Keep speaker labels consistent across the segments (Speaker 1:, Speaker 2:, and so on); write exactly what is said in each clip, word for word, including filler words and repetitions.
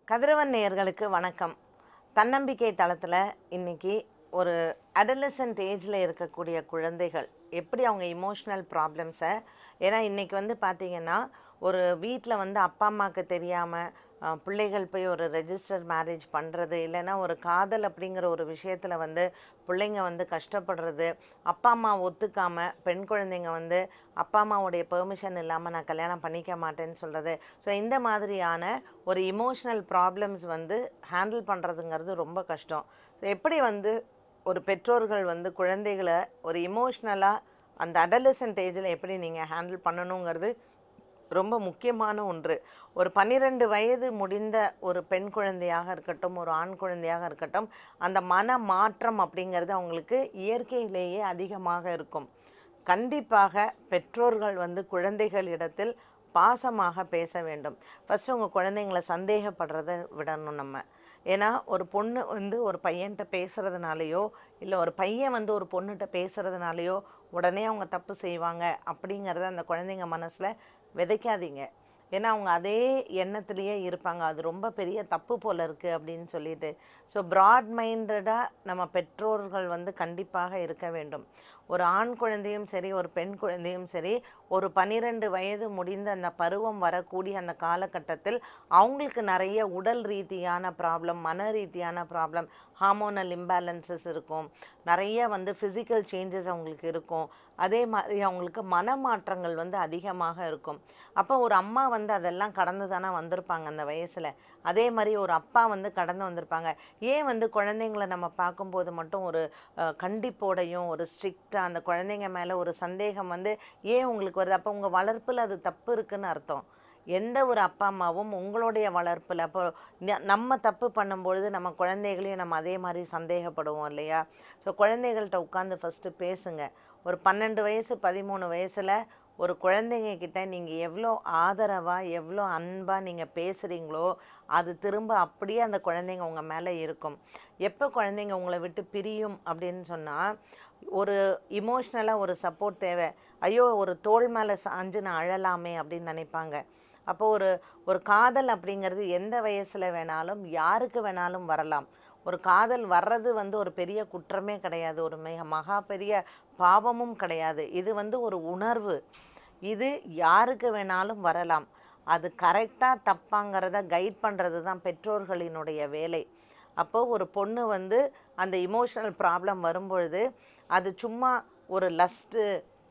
Speaker 1: கதிரவன் நேயர்களுக்கு வணக்கம். தன்னம்பிக்கை தளத்தில் இன்னைக்கு ஒரு அடலசன்ட் ஏஜில் இருக்கக்கூடிய குழந்தைகள் எப்படி அவங்க இமோஷ்னல் ப்ராப்ளம்ஸை, ஏன்னா இன்றைக்கி வந்து பார்த்திங்கன்னா ஒரு வீட்டில் வந்து அப்பா அம்மாவுக்கு தெரியாமல் பிள்ளைகள் போய் ஒரு ரெஜிஸ்டர் மேரேஜ் பண்ணுறது, இல்லைன்னா ஒரு காதல் அப்படிங்கிற ஒரு விஷயத்தில் வந்து பிள்ளைங்க வந்து கஷ்டப்படுறது, அப்பா அம்மா ஒத்துக்காமல் பெண் குழந்தைங்க வந்து அப்பா அம்மாவுடைய பெர்மிஷன் இல்லாமல் நான் கல்யாணம் பண்ணிக்க மாட்டேன்னு சொல்கிறது. ஸோ இந்த மாதிரியான ஒரு இமோஷ்னல் ப்ராப்ளம்ஸ் வந்து ஹேண்டில் பண்ணுறதுங்கிறது ரொம்ப கஷ்டம். ஸோ எப்படி வந்து ஒரு பெற்றோர்கள் வந்து குழந்தைகளை ஒரு இமோஷ்னலாக அந்த அடலசன்ட் ஏஜில் எப்படி நீங்கள் ஹேண்டில் பண்ணணுங்கிறது ரொம்ப முக்கியமான ஒன்று. ஒரு பன்னிரெண்டு வயது முடிந்த ஒரு பெண் குழந்தையாக இருக்கட்டும், ஒரு ஆண் குழந்தையாக இருக்கட்டும், அந்த மன மாற்றம் அப்படிங்கிறது அவங்களுக்கு இயற்கையிலேயே அதிகமாக இருக்கும். கண்டிப்பாக பெற்றோர்கள் வந்து குழந்தைகளிடத்தில் பாசமாக பேச வேண்டும். ஃபஸ்ட்டு உங்கள் குழந்தைங்களை சந்தேகப்படுறத விடணும் நம்ம. ஏன்னா ஒரு பொண்ணு வந்து ஒரு பையன்கிட்ட பேசுகிறதுனாலையோ, இல்லை ஒரு பையன் வந்து ஒரு பொண்ணுகிட்ட பேசுகிறதுனாலையோ உடனே அவங்க தப்பு செய்வாங்க அப்படிங்கிறத அந்த குழந்தைங்க மனசில் விதைக்காதீங்க. ஏன்னா அவங்க அதே எண்ணத்துலேயே இருப்பாங்க, அது ரொம்ப பெரிய தப்பு போல் இருக்குது அப்படின்னு சொல்லிட்டு. ஸோ ப்ராட் மைண்டடாக நம்ம பெற்றோர்கள் வந்து கண்டிப்பாக இருக்க வேண்டும். ஒரு ஆண் குழந்தையும் சரி, ஒரு பெண் குழந்தையும் சரி, ஒரு பன்னிரெண்டு வயது முடிந்த அந்த பருவம் வரக்கூடிய அந்த காலகட்டத்தில் அவங்களுக்கு நிறைய உடல் ரீதியான ப்ராப்ளம், மன ரீதியான ப்ராப்ளம், ஹார்மோனல் இம்பேலன்சஸ் இருக்கும், நிறைய வந்து ஃபிசிக்கல் சேஞ்சஸ் அவங்களுக்கு இருக்கும். அதே மாதிரி அவங்களுக்கு மனமாற்றங்கள் வந்து அதிகமாக இருக்கும். அப்போ ஒரு அம்மா வந்து அதெல்லாம் கடந்து தானே வந்திருப்பாங்க அந்த வயசில். அதே மாதிரி ஒரு அப்பா வந்து கடந்து வந்திருப்பாங்க. ஏன் வந்து குழந்தைங்கள நம்ம பார்க்கும்போது மட்டும் ஒரு கண்டிப்போடையும் ஒரு ஸ்ட்ரிக்டாக அந்த குழந்தைங்க மேலே ஒரு சந்தேகம் வந்து ஏன் உங்களுக்கு வருது? அப்போ உங்கள் வளர்ப்பில் அது தப்பு இருக்குதுன்னு அர்த்தம். எந்த ஒரு அப்பா அம்மாவும் உங்களுடைய வளர்ப்பில் அப்போ நம்ம தப்பு பண்ணும்பொழுது நம்ம குழந்தைகளையும் நம்ம அதே மாதிரி சந்தேகப்படுவோம் இல்லையா? ஸோ குழந்தைகள்கிட்ட உட்காந்து ஃபஸ்ட்டு பேசுங்க. ஒரு பன்னெண்டு வயசு பதிமூணு வயசில் ஒரு குழந்தைங்க கிட்ட நீங்கள் எவ்வளோ ஆதரவாக எவ்வளோ அன்பாக நீங்கள் பேசுகிறீங்களோ அது திரும்ப அப்படியே அந்த குழந்தைங்க உங்கள் மேலே இருக்கும். எப்போ குழந்தைங்க உங்களை விட்டு பிரியும் அப்படின்னு சொன்னால், ஒரு இமோஷ்னலாக ஒரு சப்போர்ட் தேவை. ஐயோ ஒரு தோள் மேலே சாஞ்சு நான் அழலாமே அப்படின்னு நினைப்பாங்க. அப்போது ஒரு ஒரு காதல் அப்படிங்கிறது எந்த வயசில் வேணாலும் யாருக்கு வேணாலும் வரலாம். ஒரு காதல் வர்றது வந்து ஒரு பெரிய குற்றமே கிடையாது, ஒரு மிக மகா பெரிய பாவமும் கிடையாது. இது வந்து ஒரு உணர்வு. இது யாருக்கு வேணாலும் வரலாம். அது கரெக்டாக தப்பாங்கிறத கைட் பண்ணுறது தான் பெற்றோர்களினுடைய வேலை. அப்போது ஒரு பொண்ணு வந்து அந்த இமோஷனல் ப்ராப்ளம் வரும்பொழுது அது சும்மா ஒரு லஸ்ட்டு,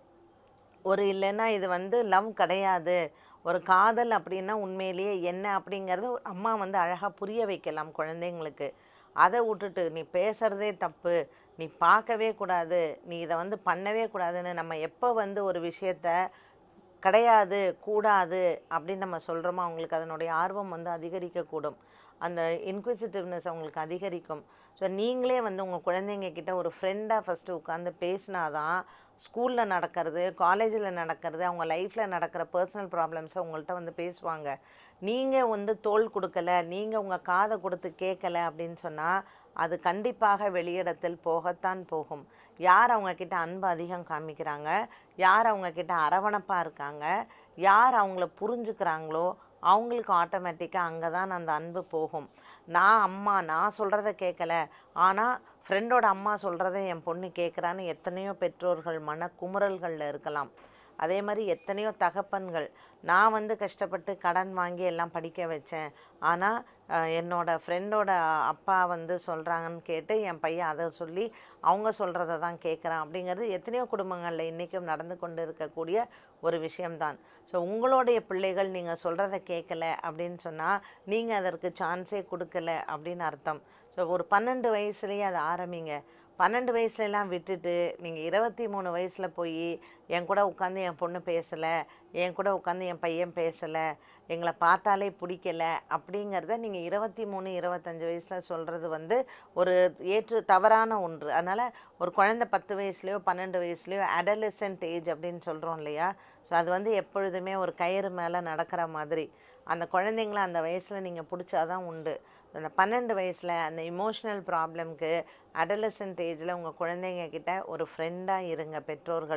Speaker 1: ஒரு இல்லைன்னா இது வந்து லவ் கிடையாது, ஒரு காதல் அப்படின்னா உண்மையிலேயே என்ன அப்படிங்கிறது அம்மா வந்து அழகாக புரிய வைக்கலாம் குழந்தைங்களுக்கு. அதை விட்டுட்டு நீ பேசுகிறதே தப்பு, நீ பார்க்கவே கூடாது, நீ இதை வந்து பண்ணவே கூடாதுன்னு நம்ம எப்போ வந்து ஒரு விஷயத்த கிடையாது கூடாது அப்படின்னு நம்ம சொல்கிறோமோ அவங்களுக்கு அதனுடைய ஆர்வம் வந்து அதிகரிக்கக்கூடும். அந்த இன்க்விசிட்டிவ்னஸ் அவங்களுக்கு அதிகரிக்கும். ஸோ நீங்களே வந்து உங்கள் குழந்தைங்க கிட்ட ஒரு ஃப்ரெண்டாக ஃபஸ்ட்டு உட்காந்து பேசினாதான் ஸ்கூலில் நடக்கிறது, காலேஜில் நடக்கிறது, அவங்க லைஃப்பில் நடக்கிற பர்சனல் ப்ராப்ளம்ஸை உங்கள்கிட்ட வந்து பேசுவாங்க. நீங்கள் வந்து தோள் கொடுக்கலை, நீங்கள் உங்கள் காதை கொடுத்து கேட்கலை அப்படின்னு சொன்னால் அது கண்டிப்பாக வெளியிடத்தில் போகத்தான் போகும். யார் அவங்கக்கிட்ட அன்பு அதிகம் காமிக்கிறாங்க, யார் அவங்கக்கிட்ட அரவணைப்பாக இருக்காங்க, யார் அவங்கள புரிஞ்சுக்கிறாங்களோ அவங்களுக்கு ஆட்டோமேட்டிக்காக அங்கே தான் அந்த அன்பு போகும். நான் அம்மா நான் சொல்கிறத கேட்கல, ஆனால் ஃப்ரெண்டோட அம்மா சொல்கிறத என் பொண்ணு கேட்குறான்னு எத்தனையோ பெற்றோர்கள் மன குமுறல்களில் இருக்கலாம். அதே மாதிரி எத்தனையோ தகப்பன்கள், நான் வந்து கஷ்டப்பட்டு கடன் வாங்கி எல்லாம் படிக்க வச்சேன், ஆனால் என்னோடய ஃப்ரெண்டோட அப்பா வந்து சொல்கிறாங்கன்னு கேட்டு என் பையன் அதை சொல்லி அவங்க சொல்கிறத தான் கேட்குறான் அப்படிங்கிறது எத்தனையோ குடும்பங்களில் இன்றைக்கும் நடந்து கொண்டு இருக்கக்கூடிய ஒரு விஷயம்தான். ஸோ உங்களுடைய பிள்ளைகள் நீங்கள் சொல்கிறத கேட்கல அப்படின்னு சொன்னால் நீங்கள் அதற்கு சான்ஸே கொடுக்கல அப்படின்னு அர்த்தம். ஸோ ஒரு பன்னெண்டு வயசுலேயே அதை ஆரம்பிங்க. பன்னெண்டு வயசுலலாம் விட்டுட்டு நீங்கள் இருபத்தி மூணு வயசில் போய் என் கூட உட்காந்து என் பொண்ணு பேசலை, என் கூட உட்காந்து என் பையன் பேசலை, எங்களை பார்த்தாலே பிடிக்கல அப்படிங்கிறத நீங்கள் இருபத்தி மூணு இருபத்தஞ்சி வயசில் சொல்கிறது வந்து ஒரு ஏற்று தவறான ஒன்று. அதனால் ஒரு குழந்தை பத்து வயசுலையோ பன்னெண்டு வயசுலையோ அடலசன்ட் ஏஜ் அப்படின்னு சொல்கிறோம் இல்லையா? ஸோ அது வந்து எப்பொழுதுமே ஒரு கயிறு மேலே நடக்கிற மாதிரி. அந்த குழந்தைங்கள அந்த வயசில் நீங்கள் பிடிச்சாதான் உண்டு. அந்த பன்னெண்டு வயசில் அந்த இமோஷ்னல் ப்ராப்ளம்க்கு அடலசன்ட் ஏஜில் உங்கள் குழந்தைங்க கிட்ட ஒரு ஃப்ரெண்டாக இருங்க பெற்றோர்கள்.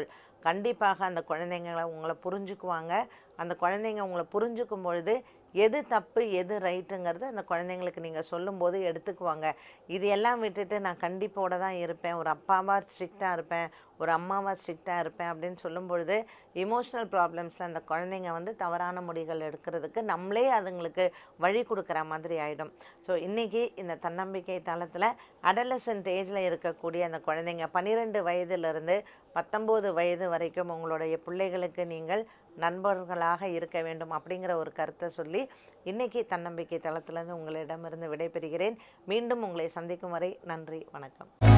Speaker 1: கண்டிப்பாக அந்த குழந்தைங்களை உங்களை புரிஞ்சுக்குவாங்க. அந்த குழந்தைங்க உங்களை புரிஞ்சுக்கும் பொழுது எது தப்பு எது ரைட்டுங்கிறது அந்த குழந்தைங்களுக்கு நீங்கள் சொல்லும்போது எடுத்துக்குவாங்க. இது எல்லாம் விட்டுட்டு நான் கண்டிப்போட தான் இருப்பேன், ஒரு அப்பாவா ஸ்ட்ரிக்டாக இருப்பேன், ஒரு அம்மாவா ஸ்ட்ரிக்டாக இருப்பேன் அப்படின்னு சொல்லும் பொழுது இமோஷ்னல் ப்ராப்ளம்ஸில் அந்த குழந்தைங்க வந்து தவறான முடிவுகள் எடுக்கிறதுக்கு நம்மளே அதுங்களுக்கு வழி கொடுக்குற மாதிரி ஆகிடும். ஸோ இன்றைக்கி இந்த தன்னம்பிக்கை தளத்தில் அடலசன்ட் ஏஜில் இருக்கக்கூடிய அந்த குழந்தைங்க பன்னிரெண்டு வயதிலிருந்து பத்தொம்போது வயது வரைக்கும் உங்களுடைய பிள்ளைகளுக்கு நீங்கள் நண்பர்களாக இருக்க வேண்டும் அப்படிங்கிற ஒரு கருத்தை சொல்லி இன்றைக்கி தன்னம்பிக்கை தளத்திலிருந்து உங்களிடமிருந்து விடைபெறுகிறேன். மீண்டும் உங்களை சந்திக்கும் வரை நன்றி, வணக்கம்.